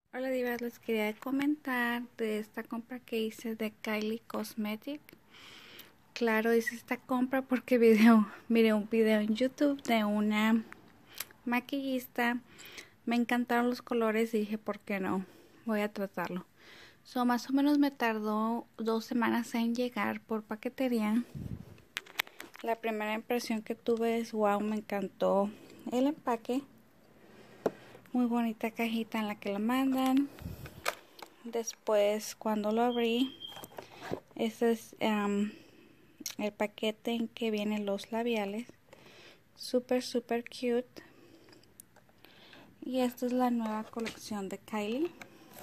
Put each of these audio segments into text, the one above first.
Hola divas, les quería comentar de esta compra que hice de Kylie Cosmetics. Claro, hice esta compra porque miré un video en YouTube de una maquillista. Me encantaron los colores y dije, ¿por qué no? Voy a tratarlo. Más o menos me tardó 2 semanas en llegar por paquetería. La primera impresión que tuve es, wow, me encantó el empaque. Muy bonita cajita en la que la mandan. Después, cuando lo abrí, este es el paquete en que vienen los labiales. Súper cute. Y esta es la nueva colección de Kylie.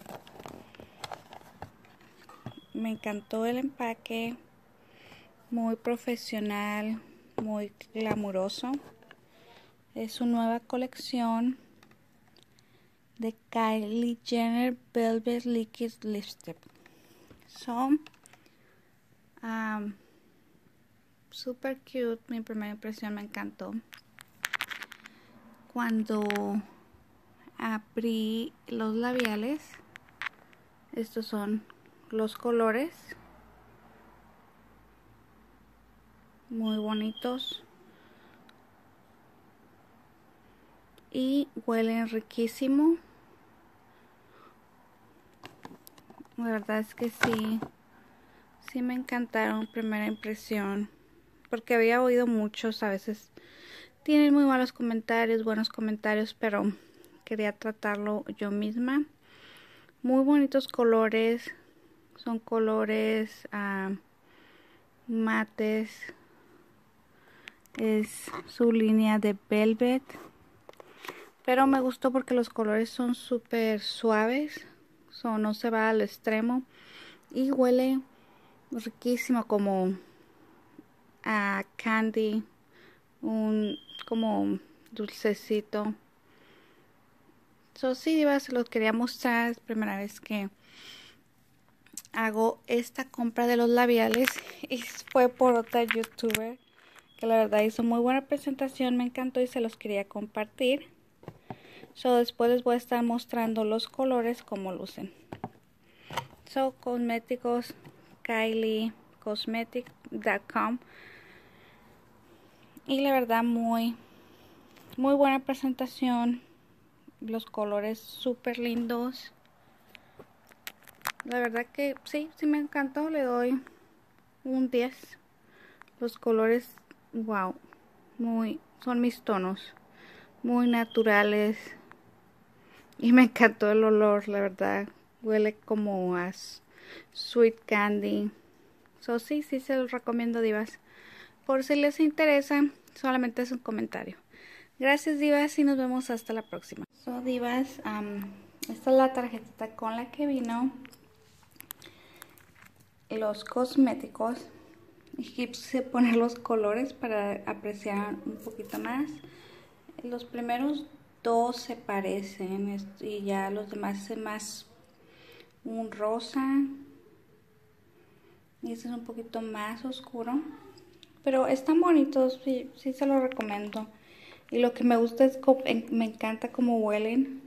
Me encantó el empaque. Muy profesional, muy glamuroso. Es su nueva colección de Kylie Jenner Velvet Liquid Lipstick. Son super cute. Mi primera impresión me encantó. Cuando abrí los labiales, estos son los colores, muy bonitos y huelen riquísimo. La verdad es que sí me encantaron primera impresión, porque había oído muchos, a veces tienen muy malos comentarios, buenos comentarios, pero quería tratarlo yo misma. Muy bonitos colores, son colores mates. Es su línea de Velvet, pero me gustó porque los colores son súper suaves, no se va al extremo y huele riquísimo, como a candy, como dulcecito. Sí, divas, se los quería mostrar. Es la primera vez que hago esta compra de los labiales y fue por otra youtuber que la verdad hizo muy buena presentación, me encantó y se los quería compartir. Después les voy a estar mostrando los colores como lucen. Cosméticos, kyliecosmetics.com. Y la verdad muy buena presentación. Los colores súper lindos. La verdad que sí me encantó. Le doy un 10. Los colores, wow, son mis tonos, muy naturales. Y me encantó el olor, la verdad. Huele como a sweet candy. Sí se los recomiendo, divas. Por si les interesa, solamente es un comentario. Gracias, divas, y nos vemos hasta la próxima. Divas, esta es la tarjetita con la que vino los cosméticos. Y quise poner los colores para apreciar un poquito más. Los primeros dos se parecen y ya los demás es más un rosa y este es un poquito más oscuro, pero están bonitos, sí se los recomiendo. Y lo que me gusta es que me encanta cómo huelen.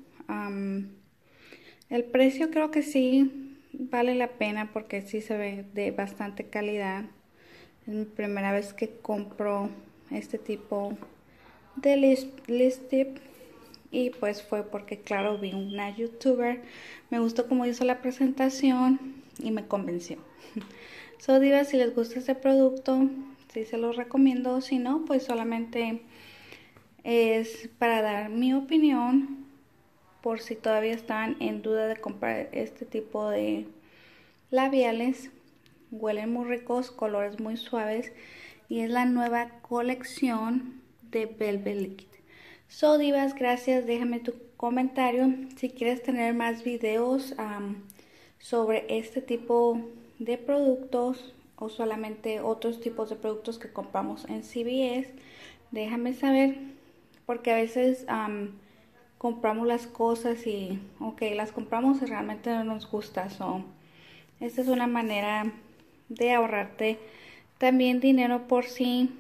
El precio creo que sí vale la pena porque sí se ve de bastante calidad. Es mi primera vez que compro este tipo de lipstick. Y pues fue porque, claro, vi una youtuber, me gustó cómo hizo la presentación y me convenció. Divas, si les gusta este producto, sí se los recomiendo. Si no, pues solamente es para dar mi opinión, por si todavía están en duda de comprar este tipo de labiales. Huelen muy ricos, colores muy suaves y es la nueva colección de Velvet Liquid. Divas, gracias. Déjame tu comentario si quieres tener más videos sobre este tipo de productos o solamente otros tipos de productos que compramos en CVS. Déjame saber, porque a veces compramos las cosas y las compramos y realmente no nos gusta. Esta es una manera de ahorrarte también dinero por si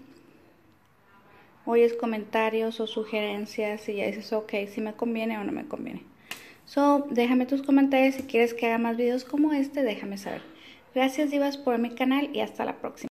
oyes comentarios o sugerencias y ya dices, ok, si me conviene o no me conviene. So, déjame tus comentarios si quieres que haga más videos como este, déjame saber. Gracias divas por mi canal y hasta la próxima.